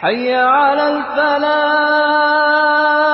حي على الفلاح.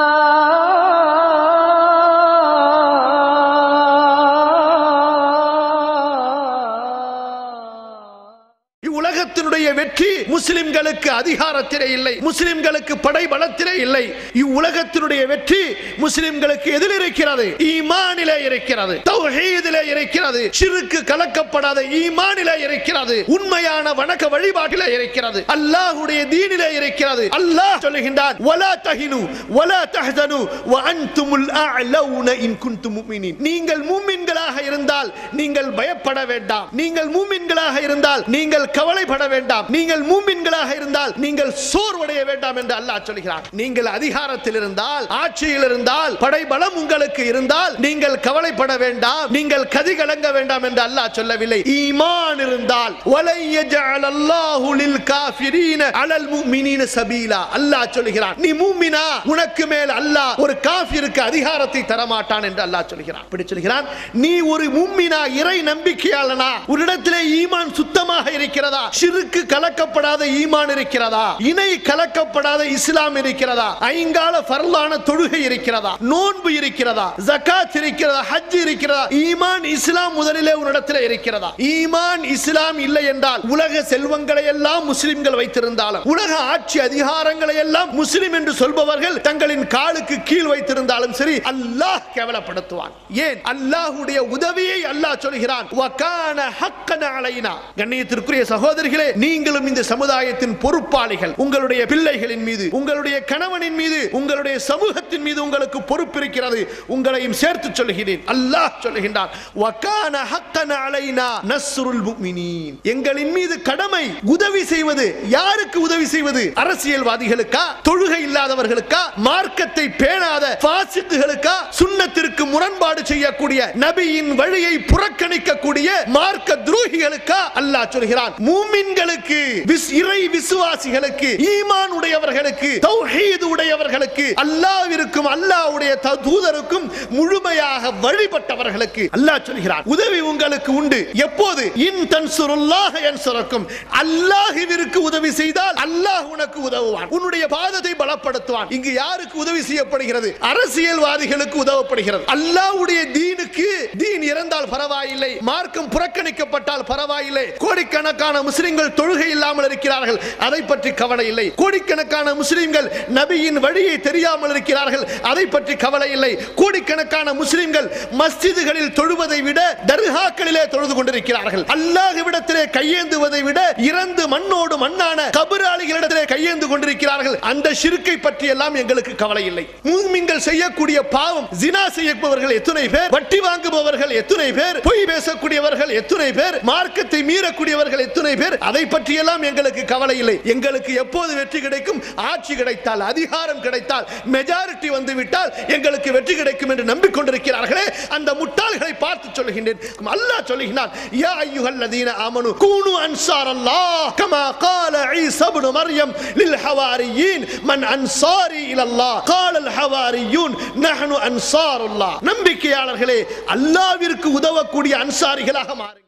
உலகத்தினுடைய வெற்றி முஸ்லிம்களுக்கு அதிகாரத்திலே இல்லை, முஸ்லிம்களுக்கு படை பலத்திலே இல்லை. இவ்வுலகத்தினுடைய வெற்றி முஸ்லிம்களுக்கு எதில் இருக்கிறது? ஈமானிலே இருக்கிறது, தௌஹீதிலே இருக்கிறது, ஷிர்க் கலக்கப்படாத ஈமானிலே இருக்கிறது, உண்மையான வணக்க வழிபாட்டிலே இருக்கிறது, அல்லாஹ்வுடைய தீனிலே இருக்கிறது. அல்லாஹ் சொல்லுகின்றான், வலா தஹினு வலா தஹ்சனு வ அன்துமுல் அஅலவுன இன் குன்தும் முஃமினீன். நீங்கள் மூமின்களாக இருந்தால் நீங்கள் பயப்பட வேண்டாம், நீங்கள் மூமின்களாக இருந்தால் நீங்கள் கவலைப்பட வேண்டாம், நீங்கள் மூமின்களாக இருந்தால் நீங்கள் சோர்வடைய வேண்டாம் என்று அல்லாஹ் சொல்கிறான். நீங்கள் அதிகாரத்தில் இருந்தால், ஆட்சியில் இருந்தால், படைபலம் உங்களுக்கு இருந்தால் நீங்கள் கவலைப்பட வேண்டாம், நீங்கள் கதி கலங்க வேண்டாம் என்று அல்லாஹ் சொல்லவில்லை. ஈமான் இருந்தால் வலை யஜஅல் அல்லாஹு லில் காஃபிரீன அலல் முஃமினீன சபீலா. அல்லாஹ் சொல்கிறான், நீ மூமினா உனக்கு மேல் அல்லாஹ் ஒரு காஃபிருக்கு அதிகாரத்தை தர மாட்டான் என்று அல்லாஹ் சொல்கிறான். அப்படி சொல்கிறான், நீ ஒரு மூமினா இறை நம்பிக்கையாளனா, உன்னிடத்திலே ஈமான் சுத்தமாக இருக்கிறதா, ஷிர்க் கலக்கப்படாத ஈமான் இருக்கிறதா, இணை கலக்கப்படாத இஸ்லாம் இருக்கிறதா, ஐங்கால ஃபர்லான தொழுகை இருக்கிறதா, நோன்பு இருக்கிறதா, ஜகாத் இருக்கிறதா, ஹஜ் இருக்கிறதா, ஈமான் இஸ்லாம் முதலிலே உன்னிடத்திலே இருக்கிறதா? ஈமான் இஸ்லாம் இல்லை என்றால் உலக செல்வங்களை எல்லாம் முஸ்லிம்கள் வைத்திருந்தாலும், உலக ஆட்சி அதிகாரங்களை எல்லாம் முஸ்லிம் என்று சொல்பவர்கள் தங்களின் காலுக்கு கீழ் வைத்திருந்தாலும் சரி, அல்லாஹ் கேவலப்படுத்துவான். ஏன்? அல்லாஹ்வுடைய உதவியை அல்லாஹ் சொல்கிறான், வகான ஹக்கன அலைனா. கண்ணியத்திற்குரிய சகோதரிகளே, நீங்களும் இந்த சமுதாயத்தின் பொறுப்பாளிகள். உங்களுடைய பிள்ளைகளின் மீது, உங்களுடைய கணவனின் மீது, உங்களுடைய சமூகத்தின் மீது உங்களுக்கு பொறுப்பு இருக்கிறது. உங்களையும் சேர்த்து சொல்கிறேன். அல்லாஹ் சொல்லுகின்றான், வகான ஹக்கன அலைனா நஸ்ருல் முஃமினீன். எங்களின் மீது கடமை உதவி செய்வது. யாருக்கு உதவி செய்வது? அரசியல்வாதிகளுக்கா, தொழுகை இல்லாதவர்களுக்கா, மார்க்கத்தை பேணாத ஃபாசிக்குகளுக்கா, சுன்னத்திற்கு முரண்பாடு செய்யக்கூடிய, நபியின் வழியை புறக்கணிக்கக்கூடிய மார்க்க துரோகிகளுக்கா? அல்லாஹ் சொல்கிறான், மூமின்களுக்கு, இறை விசுவாசிகளுக்கு, ஈமான் உடையவர்களுக்கு, தௌஹீத் உடையவர்களுக்கு, அல்லாஹ்விற்கும் அல்லாஹ்வுடைய தூதருக்கும் முழுமையாக வழிபட்டவர்களுக்கு அல்லாஹ் சொல்கிறான், உதவி உங்களுக்கு உண்டு. எப்போது? இன் தன்சுருல்லாஹ யன்சுரக்கும். அல்லாஹ்விற்கு உதவி செய்தால் அல்லாஹ் உனக்கு உதவுவான், உன்னுடைய பாதத்தை பலப்படுத்துவான். இங்கு யாருக்கு உதவி செய்யப்படுகிறது? அரசியல்வாதிகளுக்கு உதவப்படுகிறது. அல்லாஹ்வுடைய தீனுக்கு, தீன் இறந்தால் பரவாயில்லை, மார்க்கம் புறக்கணிக்கப்பட்டால் பரவாயில்லை, கோடிக்கணக்கான முஸ்லிம்கள் தொழுகை இல்லாமல் இருக்கிறார்கள், அதை பற்றி கவலை இல்லை. கோடிக்கணக்கான முஸ்லிம்கள் நபியின் வழியை தெரியாமல் இருக்கிறார்கள், அதை பற்றி கவலை இல்லை. கோடிக்கணக்கான முஸ்லிம்கள் மஸ்ஜிதுகளில் தொழுவதை விட தர்காக்களிலே தொழுது கொண்டிருக்கிறார்கள். அல்லாஹ்விடத்திலே கையேந்துவதை விட இறந்து மண்ணோடு மண்ணான கபராளிகளிடத்திலே கையேந்து கொண்டிருக்கிறார்கள். அந்த ஷிர்க்கை பற்றி எல்லாம் எங்களுக்கு கவலை இல்லை. மூமின்கள் செய்யக்கூடிய பாவம், ஜினா செய்யப்பவர்கள் எத்தனை பேர், வட்டி வாங்குபவர்கள் எத்தனை பேர், பொய் பேசக்கூடியவர்கள் எத்தனை பேர், மார்க்கத்தை மீறக்கூடியவர்கள் எத்தனை பேர், அதை பற்றி எல்லாம் எங்களுக்கு கவலை இல்லை. எங்களுக்கு எப்போது வெற்றி கிடைக்கும்? ஆட்சி கிடைத்தால், அதிகாரம் கிடைத்தால், மெஜாரிட்டி வந்து விட்டால் எங்களுக்கு வெற்றி கிடைக்கும் என்று நம்பிக்கொண்டிருக்கிறார்களே, அந்த முட்டாள்களை பார்த்து சொல்லுகின்றேன். அல்லாஹ் சொல்லுகிறான், யா அய்யுஹல்லதீன ஆமனு கூனு அன்சாரல்லாஹ் கமா قال عيسى ابن مريم للحواريين من انصاري الى الله قال الحواريون نحن انصار الله. நம்பிக்கையாளர்களே, அல்லாஹ்விற்கு உதவக்கூடிய அன்சாரிகளாக மாறு.